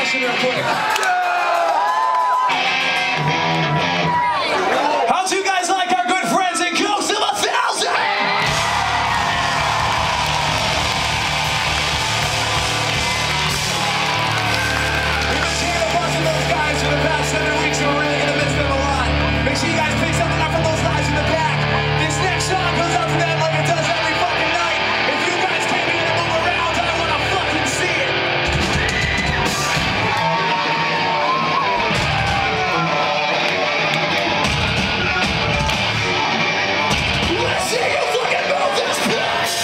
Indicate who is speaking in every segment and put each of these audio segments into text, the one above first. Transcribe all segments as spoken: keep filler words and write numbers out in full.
Speaker 1: question real quick. How'd you guys like our good friends in Close to a Thousand? We've been seeing a bunch of those guys for the past seven weeks, and we're really gonna miss them a lot. Make sure you guys pick something up from those guys in the back. This next song goes out to them like it does every fucking night. If you guys came in and move around, I wanna fucking see it. Let's see you fucking move this place.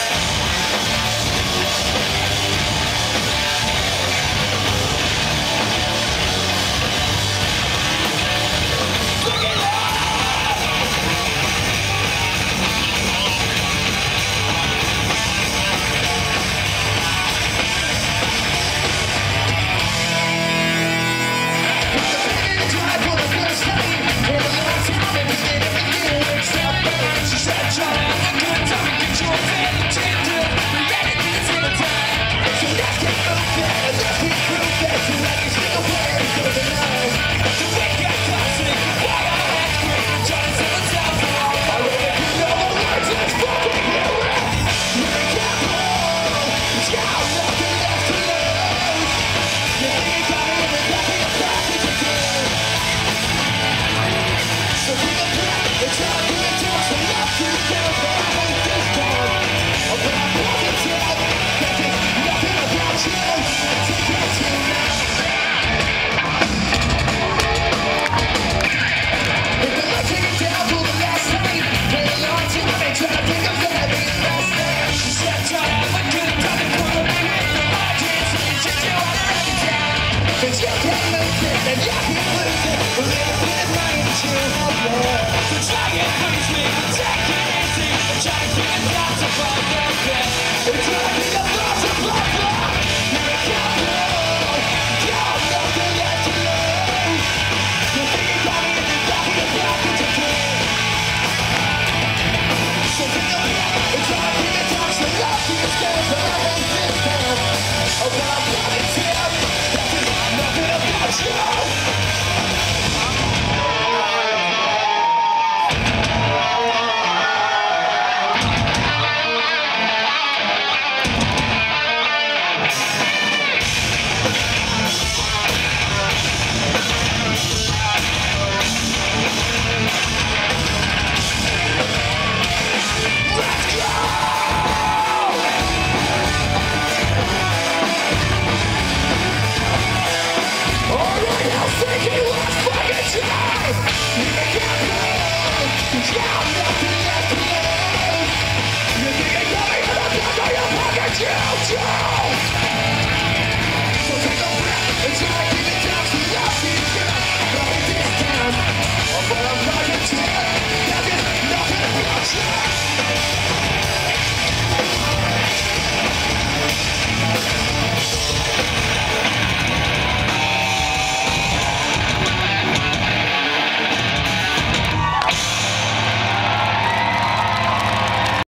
Speaker 1: Try and please me, take it easy, try to get down to find your best.